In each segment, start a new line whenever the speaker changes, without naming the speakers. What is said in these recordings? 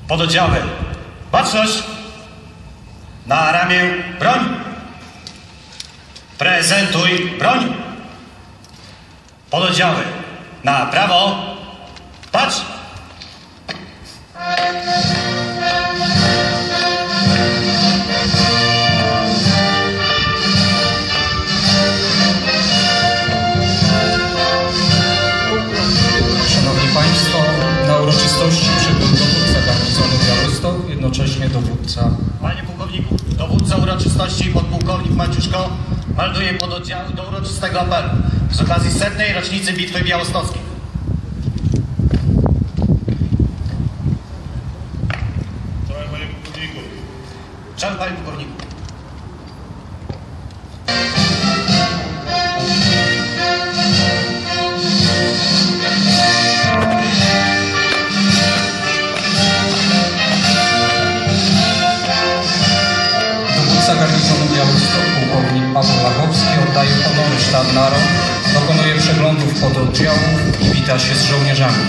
Pododdziały. Baczność. Na ramię broń. Prezentuj broń. Pododdziały. Na prawo. Patrz.
Szanowni Państwo, na uroczystości przybył dowódca garnizonu Białystok, jednocześnie dowódca.
Panie pułkowniku, dowódca uroczystości podpułkownik Maciuszko melduje pododdziału do uroczystego apelu z okazji 100. rocznicy Bitwy Białostockiej.
Czołem, panie pułkowniku.
Czołem, panie pułkowniku.
Dowódca garnizonu Białystok, pułkownik Paweł Lachowski, oddaje honory sztandnarom, dokonuje przeglądów pododdziałów i wita się z żołnierzami.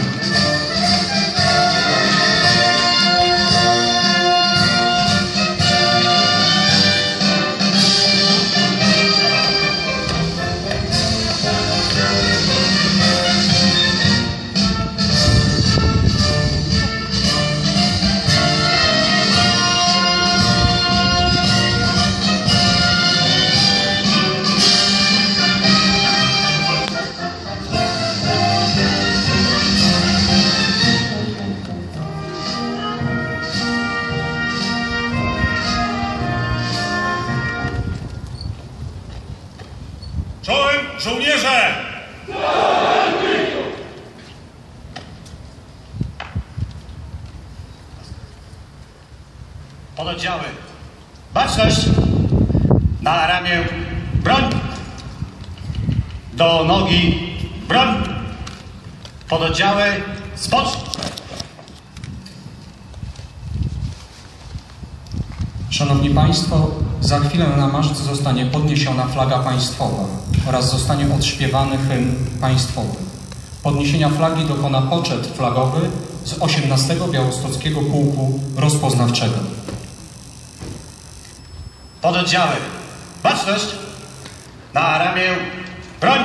Czołem, żołnierze!
Pododdziały. Baczność. Na ramię broń. Do nogi broń. Pododdziały. Spocz.
Szanowni Państwo, za chwilę na maszt zostanie podniesiona flaga państwowa oraz zostanie odśpiewany hymn państwowy. Podniesienia flagi dokona poczet flagowy z 18. Białostockiego Pułku Rozpoznawczego.
Pododdziały. Baczność. Na ramię broń.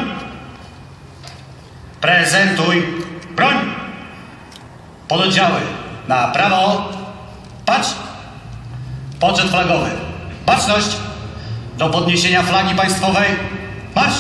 Prezentuj broń. Pododdziały. Na prawo. Patrz. Poczet flagowy. Baczność. Do podniesienia flagi państwowej. Marsz.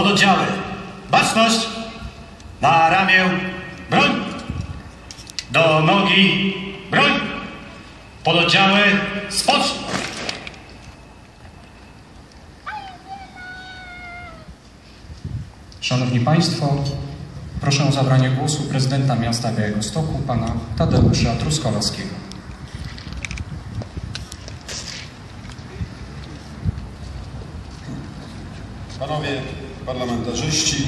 Pododdziały, baczność! Na ramię, broń! Do nogi, broń! Pododdziały, spocznij!
Szanowni Państwo, proszę o zabranie głosu prezydenta miasta Białegostoku, pana Tadeusza Truskolaskiego.
Panowie parlamentarzyści,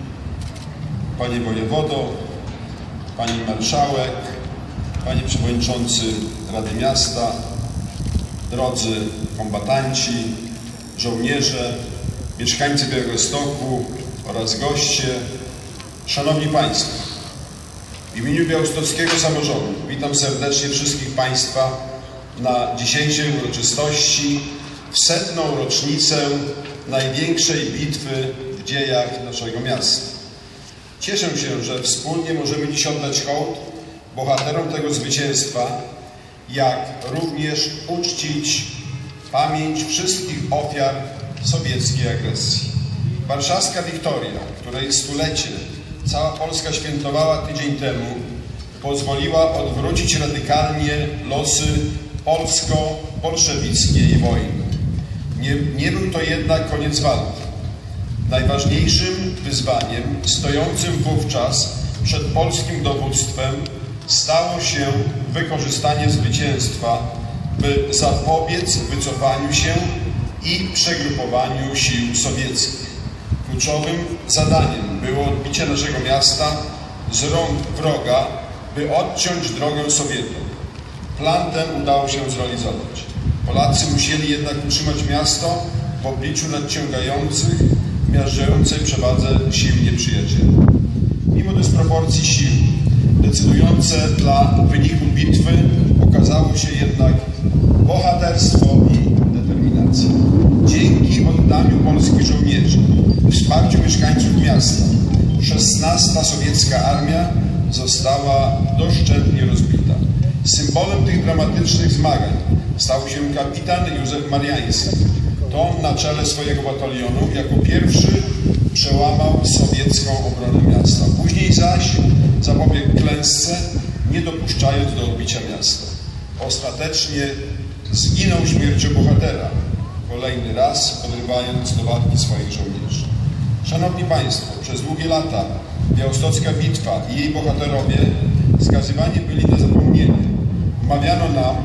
Panie Wojewodo, Pani Marszałek, Panie Przewodniczący Rady Miasta, drodzy kombatanci, żołnierze, mieszkańcy Białegostoku oraz goście, Szanowni Państwo, w imieniu białostockiego samorządu witam serdecznie wszystkich Państwa na dzisiejszej uroczystości w 100. rocznicę największej bitwy w dziejach naszego miasta. Cieszę się, że wspólnie możemy dziś oddać hołd bohaterom tego zwycięstwa, jak również uczcić pamięć wszystkich ofiar sowieckiej agresji. Warszawska Wiktoria, której stulecie cała Polska świętowała tydzień temu, pozwoliła odwrócić radykalnie losy polsko-bolszewickiej wojny. Nie był to jednak koniec walki. Najważniejszym wyzwaniem stojącym wówczas przed polskim dowództwem stało się wykorzystanie zwycięstwa, by zapobiec wycofaniu się i przegrupowaniu sił sowieckich. Kluczowym zadaniem było odbicie naszego miasta z rąk wroga, by odciąć drogę Sowietom. Plan ten udało się zrealizować. Polacy musieli jednak utrzymać miasto w obliczu nadciągających, miażdżącej przewadze sił nieprzyjaciela. Mimo dysproporcji sił, decydujące dla wyniku bitwy okazało się jednak bohaterstwo i determinacja. Dzięki oddaniu polskich żołnierzy i wsparciu mieszkańców miasta 16. sowiecka armia została doszczętnie rozbita. Symbolem tych dramatycznych zmagań stał się kapitan Józef Mariański. To on na czele swojego batalionu jako pierwszy przełamał sowiecką obronę miasta. Później zaś zapobiegł klęsce, nie dopuszczając do odbicia miasta. Ostatecznie zginął śmiercią bohatera, kolejny raz podrywając do walki swoich żołnierzy. Szanowni Państwo, przez długie lata białostocka bitwa i jej bohaterowie skazywani byli na zapomnienie. Wmawiano nam,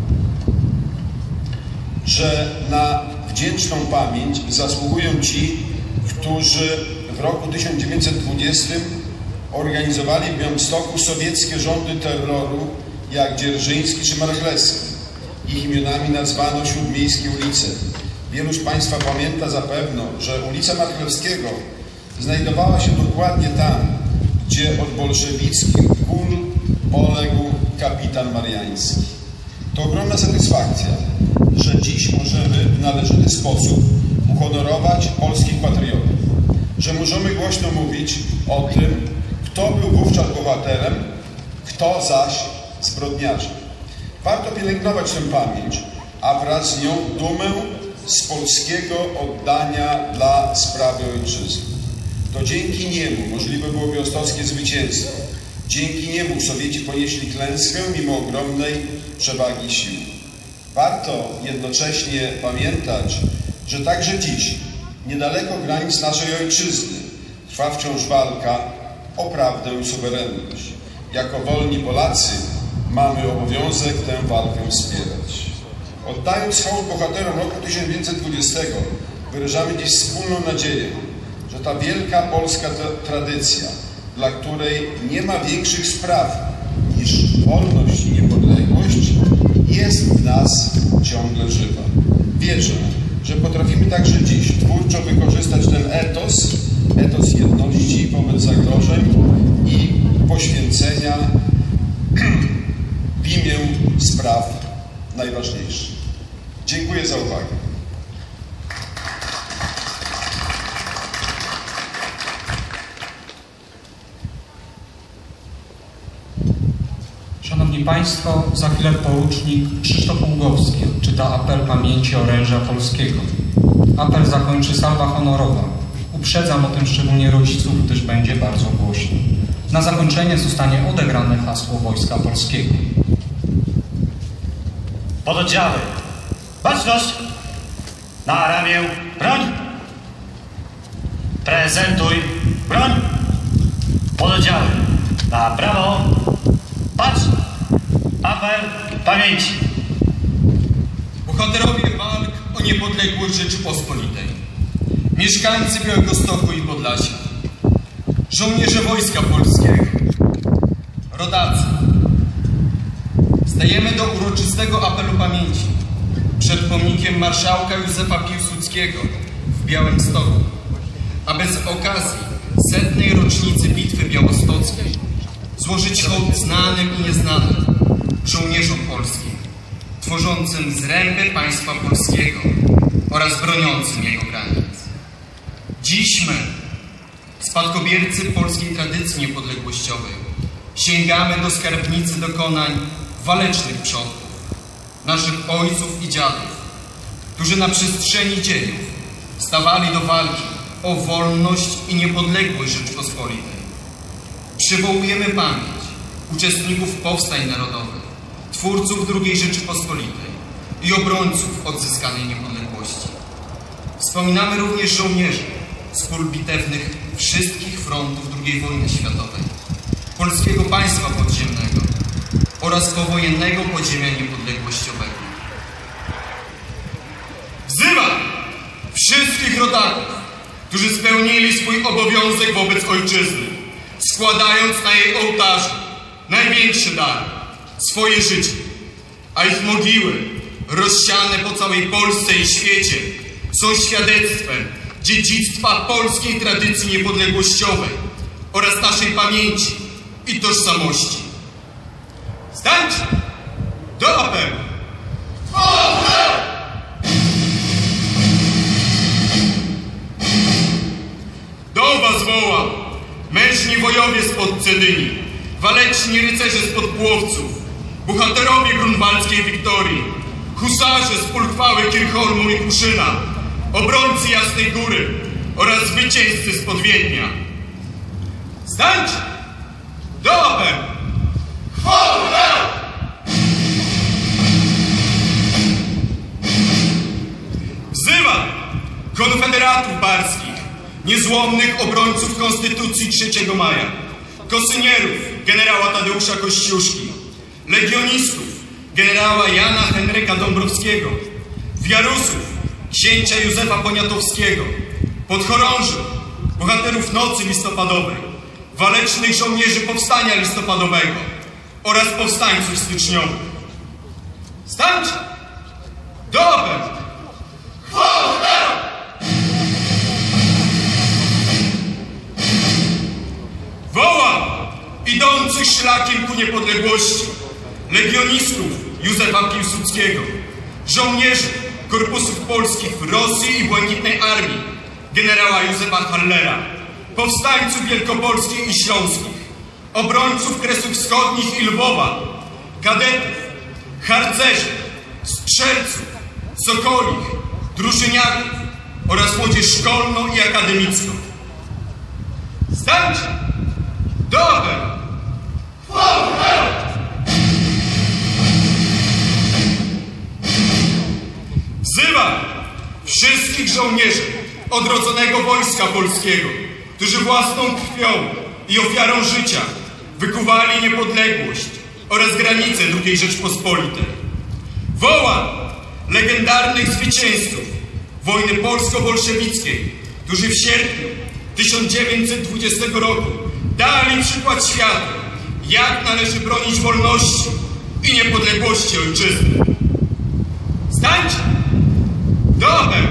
że na wdzięczną pamięć zasługują ci, którzy w roku 1920 organizowali w Białymstoku sowieckie rządy terroru, jak Dzierżyński czy Marchlewski. Ich imionami nazwano śródmiejskie ulice. Wielu z Państwa pamięta zapewne, że ulica Marchlewskiego znajdowała się dokładnie tam, gdzie od bolszewickich kul poległ kapitan Mariański. To ogromna satysfakcja, że dziś możemy w należyty sposób uhonorować polskich patriotów, że możemy głośno mówić o tym, kto był wówczas bohaterem, kto zaś zbrodniarzem. Warto pielęgnować tę pamięć, a wraz z nią dumę z polskiego oddania dla sprawy ojczyzny. To dzięki niemu możliwe było białostockie zwycięstwo. Dzięki niemu Sowieci ponieśli klęskę mimo ogromnej przewagi sił. Warto jednocześnie pamiętać, że także dziś, niedaleko granic naszej ojczyzny, trwa wciąż walka o prawdę i suwerenność. Jako wolni Polacy mamy obowiązek tę walkę wspierać. Oddając hołd bohaterom roku 1920 wyrażamy dziś wspólną nadzieję, że ta wielka polska tradycja, dla której nie ma większych spraw niż wolność i niepodległość, jest w nas ciągle żywa. Wierzę, że potrafimy także dziś twórczo wykorzystać ten etos jedności wobec zagrożeń i poświęcenia w imię spraw najważniejszych. Dziękuję za uwagę.
Szanowni Państwo, za chwilę porucznik Krzysztof Ługowski odczyta apel pamięci oręża polskiego. Apel zakończy salwa honorowa. Uprzedzam o tym szczególnie rodziców, gdyż będzie bardzo głośno. Na zakończenie zostanie odegrane hasło Wojska Polskiego.
Pododdziały. Baczność! Na ramię broń! Prezentuj broń! Pododdziały. Na prawo. Patrz! Apel pamięci.
Bohaterowie walk o niepodległość Rzeczypospolitej. Mieszkańcy Białegostoku i Podlasia. Żołnierze Wojska Polskiego. Rodacy. Stajemy do uroczystego apelu pamięci przed pomnikiem marszałka Józefa Piłsudskiego w Białymstoku, aby z okazji 100. rocznicy Bitwy Białostockiej złożyć hołd znanym i nieznanym żołnierzom polskim, tworzącym zręby państwa polskiego oraz broniącym jego granic. Dziś my, spadkobiercy polskiej tradycji niepodległościowej, sięgamy do skarbnicy dokonań walecznych przodków, naszych ojców i dziadów, którzy na przestrzeni dziejów stawali do walki o wolność i niepodległość Rzeczypospolitej. Przywołujemy pamięć uczestników powstań narodowych, twórców II Rzeczypospolitej i obrońców odzyskanej niepodległości. Wspominamy również żołnierzy z pól bitewnych wszystkich frontów II wojny światowej, polskiego państwa podziemnego oraz powojennego podziemia niepodległościowego. Wzywam wszystkich rodaków, którzy spełnili swój obowiązek wobec ojczyzny, składając na jej ołtarzu największy dar, swoje życie, a ich mogiły rozsiane po całej Polsce i świecie są świadectwem dziedzictwa polskiej tradycji niepodległościowej oraz naszej pamięci i tożsamości. Stańcie do apelu! Do was wołam, mężni wojowie spod Cedyni, waleczni rycerze spod Płowców, bohaterowie grunwaldzkiej Wiktorii, husarze z pól chwały Kirchholmu i Kuszyna, obrońcy Jasnej Góry oraz zwycięzcy spod Wiednia. Stańcie do apelu! Wzywam konfederatów barskich, niezłomnych obrońców Konstytucji 3 maja, kosynierów generała Tadeusza Kościuszki, legionistów generała Jana Henryka Dąbrowskiego, wiarusów księcia Józefa Poniatowskiego, podchorążych, bohaterów Nocy Listopadowej, walecznych żołnierzy Powstania Listopadowego oraz powstańców styczniowych. Stańcie do apelu! Wołam idących szlakiem ku niepodległości legionistów Józefa Piłsudskiego, żołnierzy korpusów polskich w Rosji i Błękitnej Armii generała Józefa Hallera, powstańców wielkopolskich i śląskich, obrońców Kresów Wschodnich i Lwowa, kadetów, harcerzy, strzelców, sokolich, drużyniaków oraz młodzież szkolną i akademicką. Stańcie do apelu! Wzywam wszystkich żołnierzy odrodzonego Wojska Polskiego, którzy własną krwią i ofiarą życia wykuwali niepodległość oraz granice II Rzeczpospolitej. Wołam legendarnych zwycięzców wojny polsko-bolszewickiej, którzy w sierpniu 1920 roku dali przykład światu, jak należy bronić wolności i niepodległości ojczyzny. Stańcie do apelu!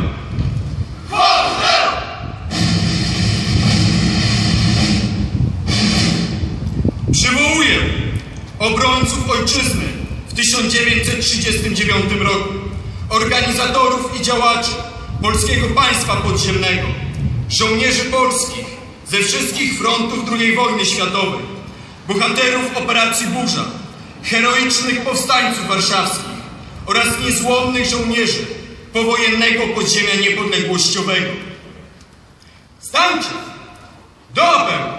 Przywołuję obrońców ojczyzny w 1939 roku, organizatorów i działaczy polskiego państwa podziemnego, żołnierzy polskich ze wszystkich frontów II wojny światowej, bohaterów operacji Burza, heroicznych powstańców warszawskich oraz niezłomnych żołnierzy powojennego podziemia niepodległościowego. Stańcie! Do operu!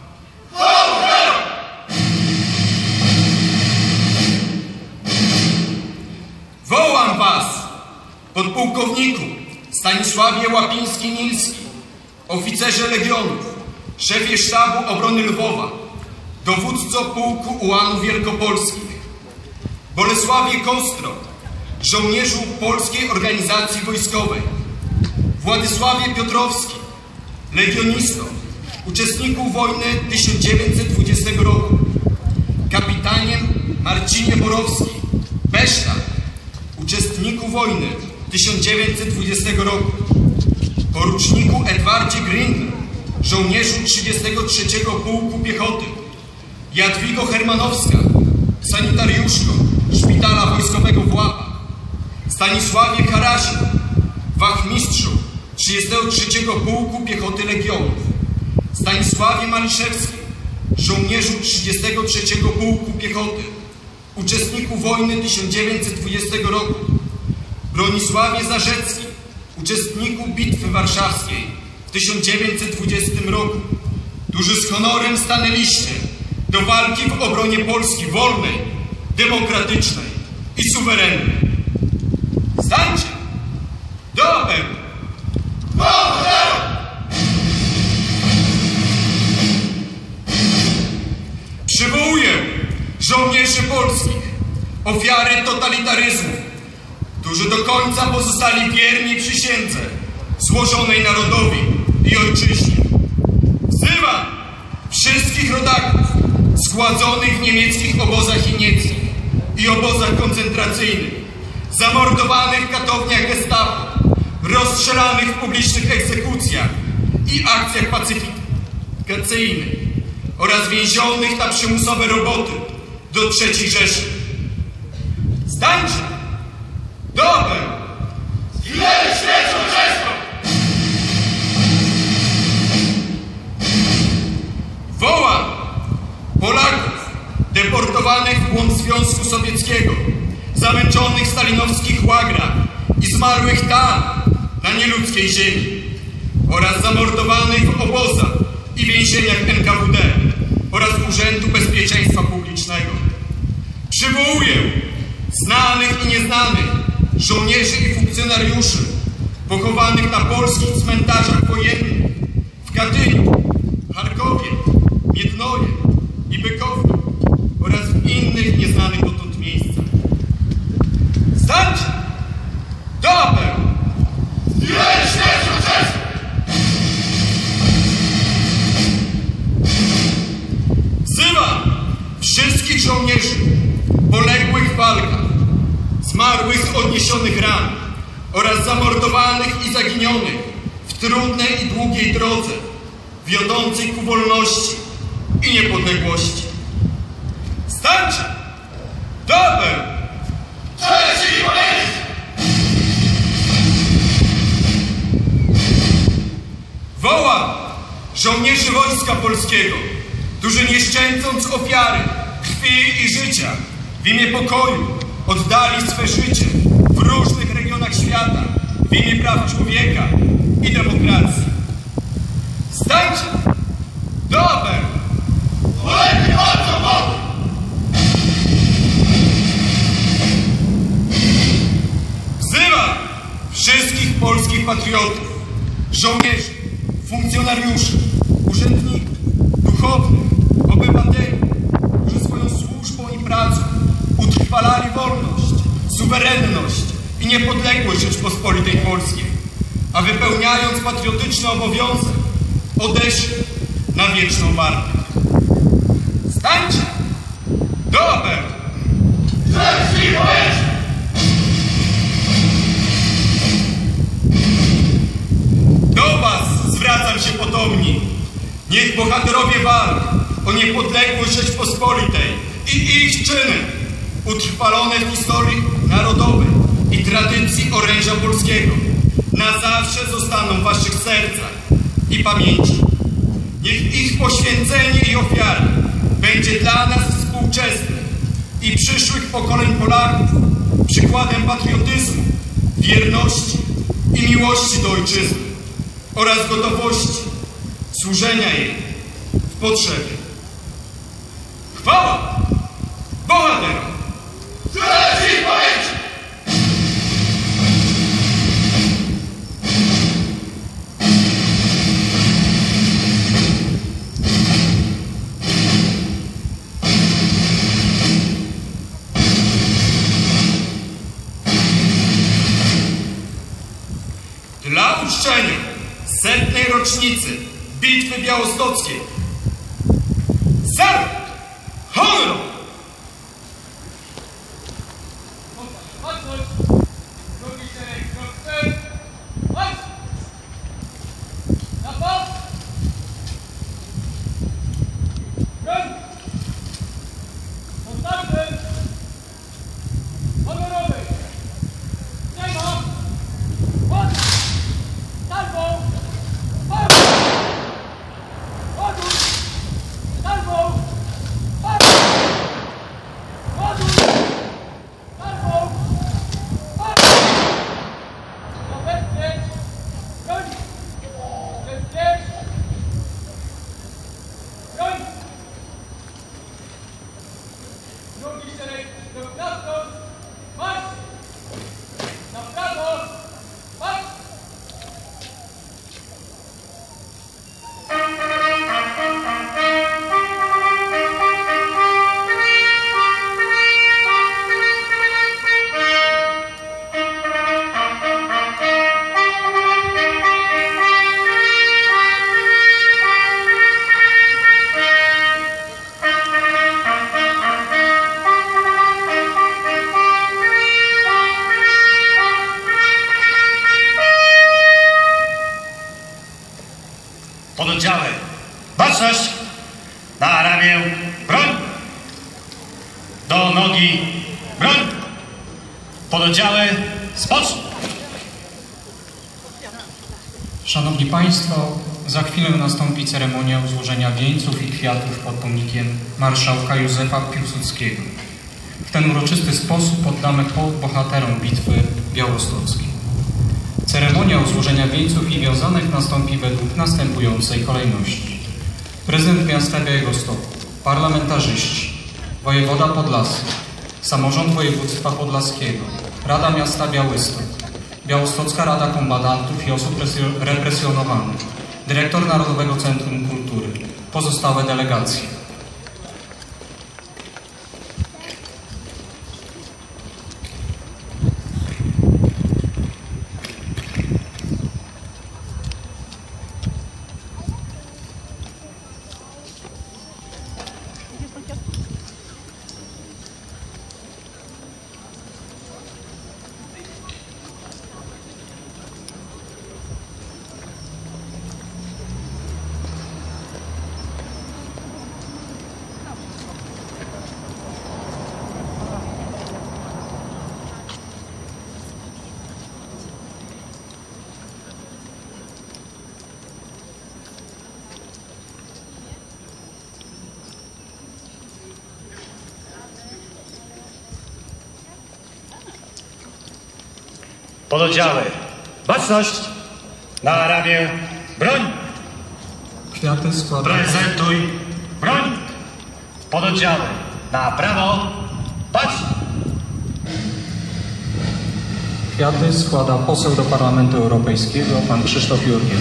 Wołam was, podpułkowniku Stanisławie Łapiński-Nilski, oficerze Legionów, szefie sztabu obrony Lwowa, dowódco pułku ułanów wielkopolskich, Bolesławie Kostro, żołnierzu Polskiej Organizacji Wojskowej, Władysławie Piotrowski, legionisto, uczestniku wojny 1920 roku, kapitanie Marcinie Borowski, Beszta, uczestniku wojny 1920 roku, poruczniku Edwardzie Grindel, żołnierzu 33 Pułku Piechoty, Jadwigo Hermanowska, sanitariuszko Szpitala Wojskowego w Łapach, Stanisławie Karasiu, wachmistrzu 33 Pułku Piechoty Legionów, Stanisławie Maliszewskim, żołnierzu 33 Pułku Piechoty, uczestniku wojny 1920 roku, Bronisławie Zarzeckim, uczestniku Bitwy Warszawskiej w 1920 roku, którzy z honorem stanęliście do walki w obronie Polski wolnej, demokratycznej i suwerennej. Stańcie! Do operu! Przywołuję żołnierzy polskich, ofiary totalitaryzmu, którzy do końca pozostali wierni przysiędze złożonej narodowi i ojczyźnie. Wzywam wszystkich rodaków zgładzonych w niemieckich obozach jenieckich i obozach koncentracyjnych, zamordowanych w katowniach gestapo, rozstrzelanych w publicznych egzekucjach i akcjach pacyfikacyjnych oraz więzionych na przymusowe roboty do III Rzeszy. Stańcie! Do operu!
Zginęli śmiercią czeską!
Wołam Polaków deportowanych w głąb Związku Sowieckiego, zamęczonych w stalinowskich łagrach i zmarłych tam, na nieludzkiej ziemi, oraz zamordowanych w obozach i więzieniach NKWD oraz Urzędu Bezpieczeństwa Publicznego. Przywołuję znanych i nieznanych żołnierzy i funkcjonariuszy pochowanych na polskich cmentarzach wojennych w Katyniu, Charkowie, Miednoje i Bykowni oraz w innych nieznanych dotąd miejscach. Stańcie! Do operu!
Zginęli śmiercią czeską!
Wzywam wszystkich żołnierzy poległych w walkach, zmarłych z odniesionych ran oraz zamordowanych i zaginionych w trudnej i długiej drodze wiodącej ku wolności i niepodległości. Stańcie! Do operu!
Cześć i pamięć!
Wołam żołnierzy Wojska Polskiego, którzy nie szczędząc ofiary, krwi i życia w imię pokoju oddali swe życie w różnych regionach świata w imię praw człowieka i demokracji. Stańcie! Do operu!
Polegli walczą Bogu!
Wzywam wszystkich polskich patriotów, żołnierzy, funkcjonariuszy, urzędników, duchownych, obywateli, którzy swoją służbą i pracą utrwalali wolność, suwerenność i niepodległość Rzeczpospolitej Polskiej, a wypełniając patriotyczny obowiązek, odeszli na wieczną wartę. Stańcie! Do operu!
Cześć i pamięć!
Do was zwracam się potomni. Niech bohaterowie walk o niepodległość Rzeczpospolitej i ich czyny, utrwalone w historii narodowej i tradycji oręża polskiego, na zawsze zostaną w waszych sercach i pamięci. Niech ich poświęcenie i ofiara będzie dla nas współczesnych i przyszłych pokoleń Polaków przykładem patriotyzmu, wierności i miłości do ojczyzny oraz gotowości służenia jej w potrzebie. Chwała bohaterom!
Cześć i pamięć!
Dla uczczenia 100. rocznicy Bitwy Białostockiej za honor!
Pododdziały, baczność, na ramię, broń, do nogi, broń, pododdziały, spocznij.
Szanowni Państwo, za chwilę nastąpi ceremonia złożenia wieńców i kwiatów pod pomnikiem marszałka Józefa Piłsudskiego. W ten uroczysty sposób oddamy hołd bohaterom Bitwy Białostockiej. Ceremonia złożenia wieńców i wiązanek nastąpi według następującej kolejności. Prezydent miasta Białegostoku, parlamentarzyści, wojewoda podlaski, samorząd województwa podlaskiego, Rada Miasta Białystok, Białostocka Rada Kombatantów i Osób Represjonowanych, dyrektor Narodowego Centrum Kultury, pozostałe delegacje.
Pododdziały, baczność, na ramię, broń,
Kwiaty składa...
prezentuj, broń, pododdziały, na prawo, patrz.
Kwiaty składa poseł do Parlamentu Europejskiego, pan Krzysztof Jurgiel.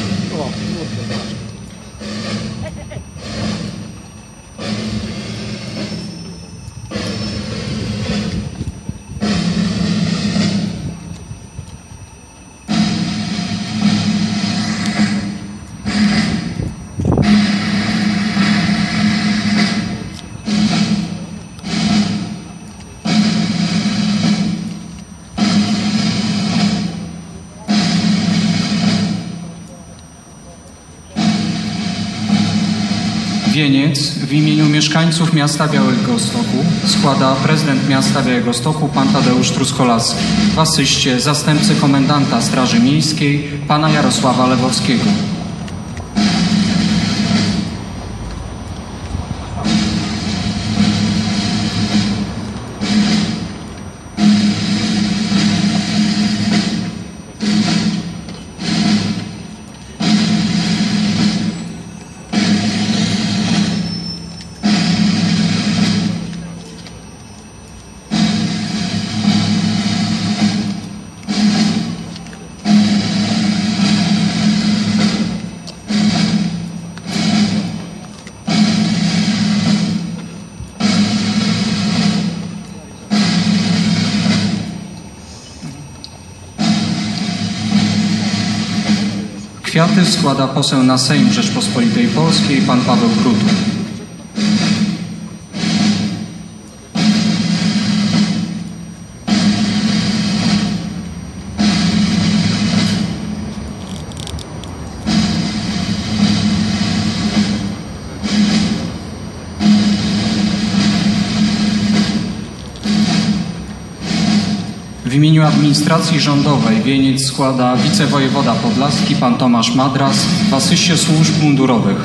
Wieniec w imieniu mieszkańców miasta Białegostoku składa prezydent miasta Białegostoku pan Tadeusz Truskolaski, w asyście zastępcy komendanta Straży Miejskiej pana Jarosława Lewowskiego. Kwiaty składa poseł na Sejm Rzeczpospolitej Polskiej pan Paweł Krutul. W imieniu administracji rządowej wieniec składa wicewojewoda podlaski pan Tomasz Madras w asyście służb mundurowych.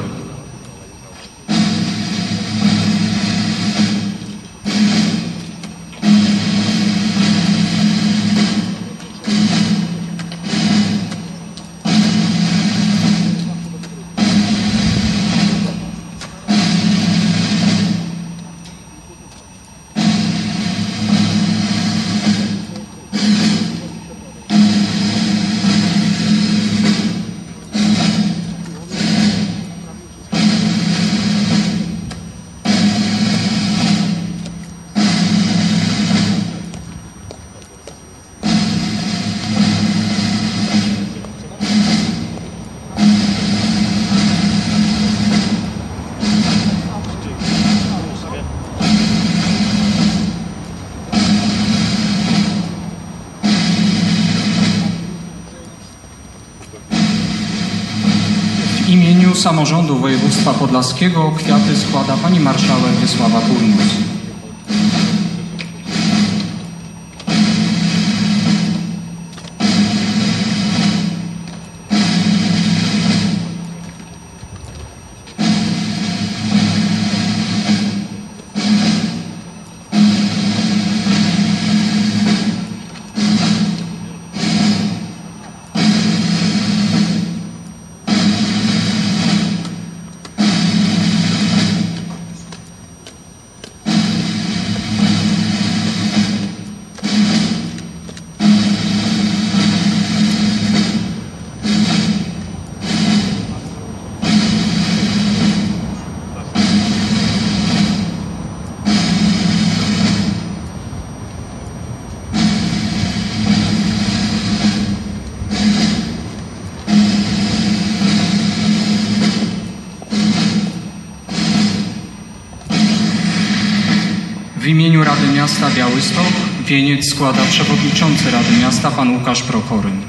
W imieniu samorządu województwa podlaskiego kwiaty składa pani marszałek Wiesława Turnus. W imieniu Rady Miasta Białystok wieniec składa przewodniczący Rady Miasta pan Łukasz Prokoryn.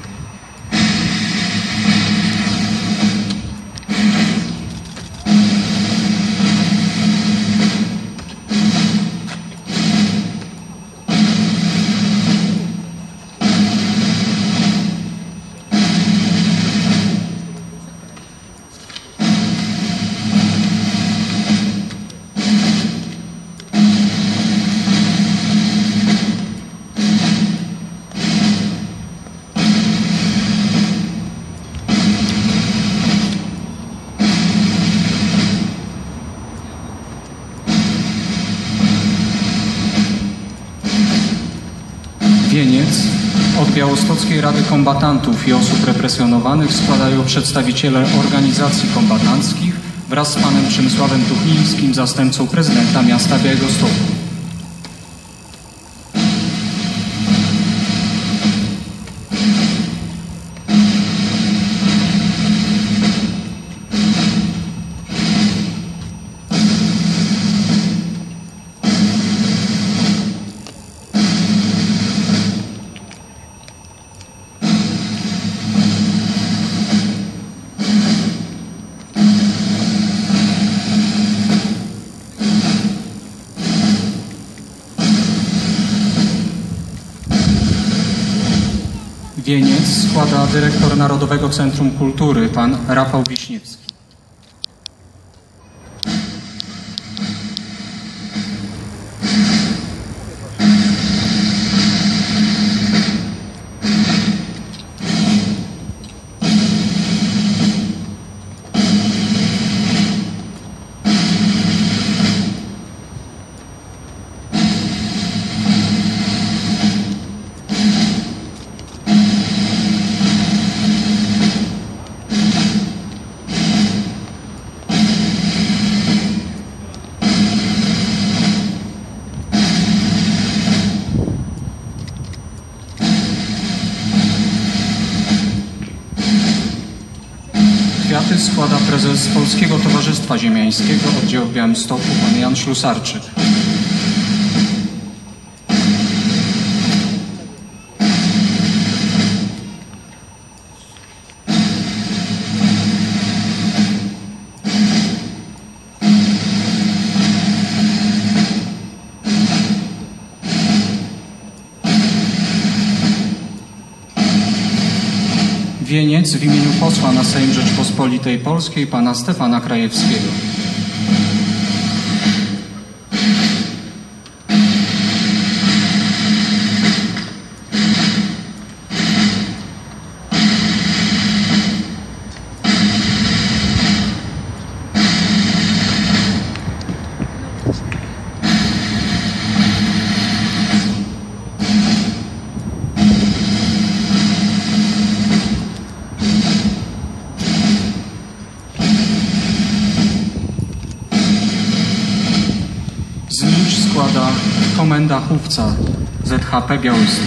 Wieniec od Białostockiej Rady Kombatantów i Osób Represjonowanych składają przedstawiciele organizacji kombatanckich wraz z panem Przemysławem Tuchlińskim, zastępcą prezydenta miasta Białegostoku. Wieniec składa dyrektor Narodowego Centrum Kultury pan Rafał Wiśniewski. Prezes Polskiego Towarzystwa Ziemiańskiego, oddział w Białymstoku, pan Jan Ślusarczyk. Wieniec w imieniu posła na Sejm Rzeczypospolitej Polskiej pana Stefana Krajewskiego. Znicz składa komenda chówca ZHP Białystok.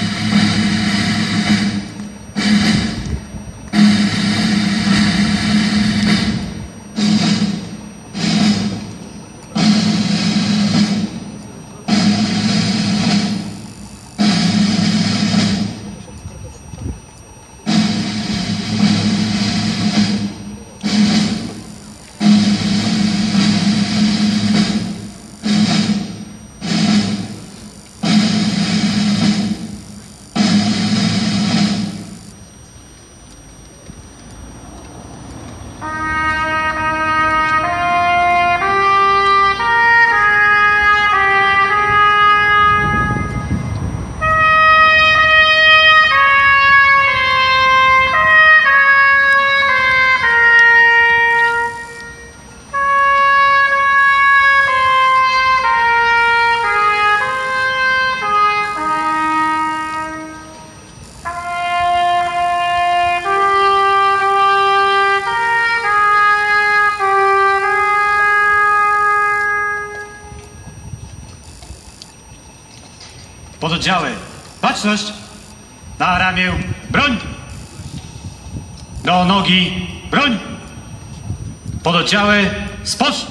Pododdziały, baczność! Na ramię, broń! Do nogi, broń! Pododdziały, spocznij!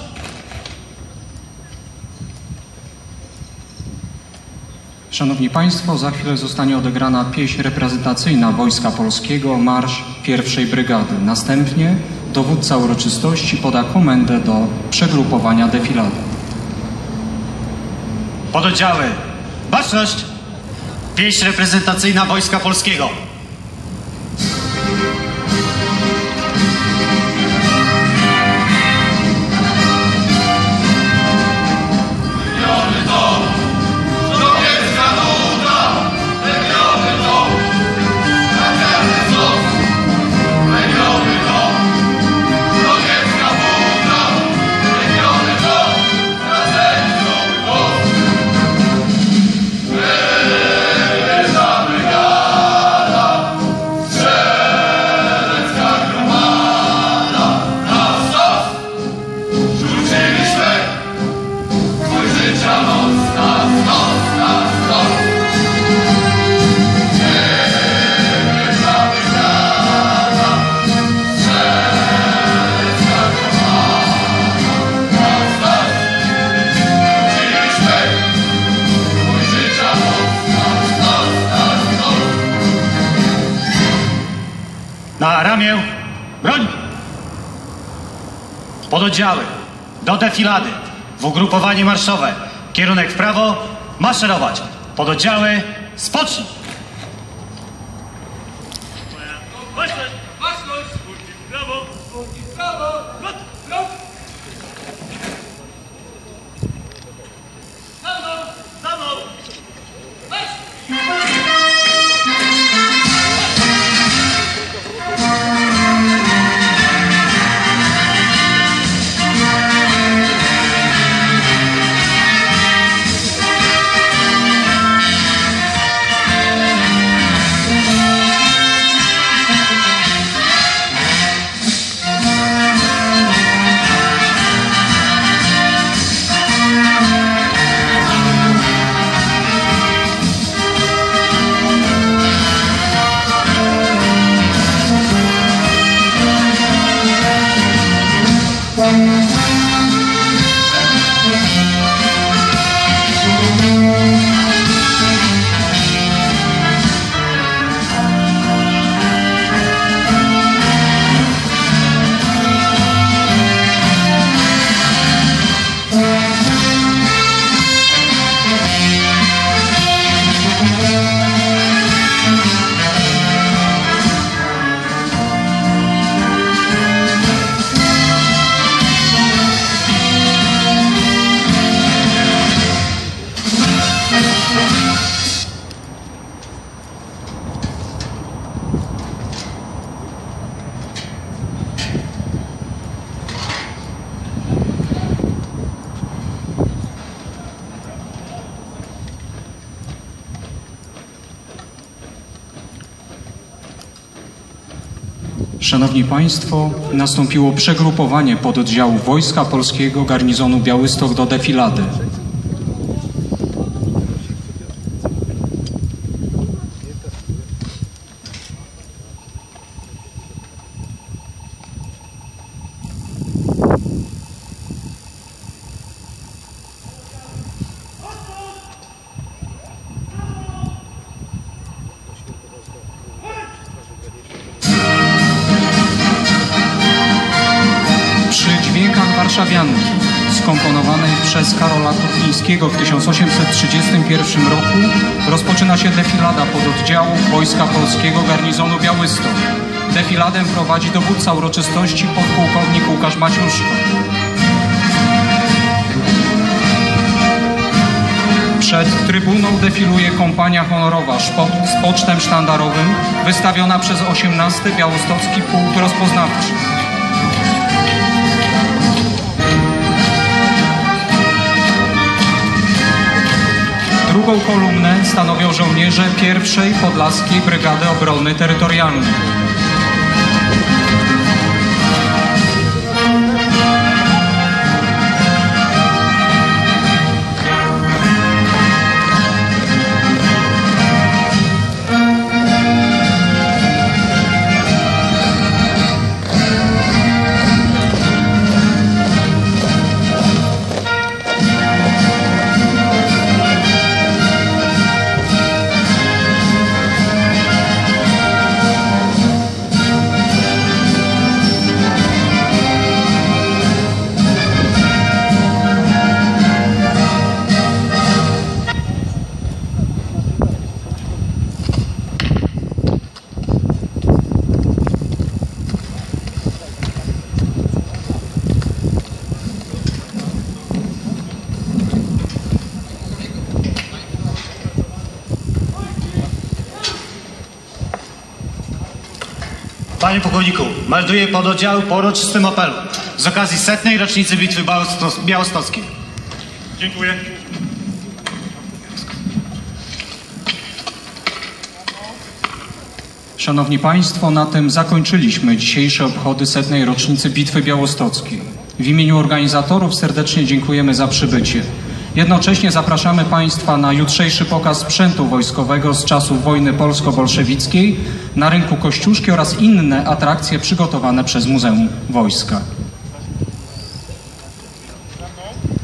Szanowni Państwo, za chwilę zostanie odegrana pieśń reprezentacyjna Wojska Polskiego, marsz pierwszej brygady. Następnie dowódca uroczystości poda komendę do przegrupowania defilady.
Pododdziały, baczność! Pieśń reprezentacyjna Wojska Polskiego. Na ramię, broń! Pododdziały, do defilady, w ugrupowanie marszowe, kierunek w prawo, maszerować. Pododdziały, spocznij!
Baczność! W prawo! W prawo! Lot! Za mną! Za mną! Marsz!
Szanowni Państwo, nastąpiło przegrupowanie pododdziałów Wojska Polskiego Garnizonu Białystok do defilady. Przy dźwiękach warszawianki, skomponowanej przez Karola Kotlińskiego w 1831 roku, rozpoczyna się defilada pododdziałów Wojska Polskiego Garnizonu Białystok. Defiladę prowadzi dowódca uroczystości podpułkownik Łukasz Maciuszko. Przed trybuną defiluje kompania honorowa z pocztem sztandarowym, wystawiona przez 18. Białostocki Pułk Rozpoznawczy. Drugą kolumnę stanowią żołnierze 1. Podlaskiej Brygady Obrony Terytorialnej.
Panie pułkowniku, melduję pododdział po uroczystym apelu z okazji 100. rocznicy Bitwy Białostockiej. dzisiejsze obchody 100. rocznicy Bitwy Białostockiej. W imieniu organizatorów serdecznie dziękujemy za przybycie. Jednocześnie zapraszamy Państwa na jutrzejszy pokaz sprzętu wojskowego z czasów wojny polsko-bolszewickiej na rynku Kościuszki oraz inne atrakcje przygotowane przez Muzeum Wojska.